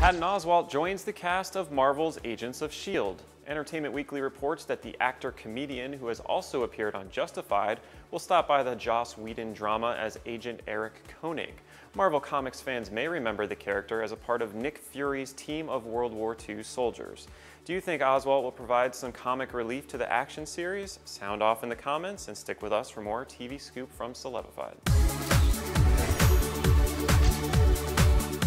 Patton Oswalt joins the cast of Marvel's Agents of S.H.I.E.L.D. Entertainment Weekly reports that the actor-comedian, who has also appeared on Justified, will stop by the Joss Whedon drama as Agent Eric Koenig. Marvel Comics fans may remember the character as a part of Nick Fury's team of World War II soldiers. Do you think Oswalt will provide some comic relief to the action series? Sound off in the comments and stick with us for more TV scoop from Celebified.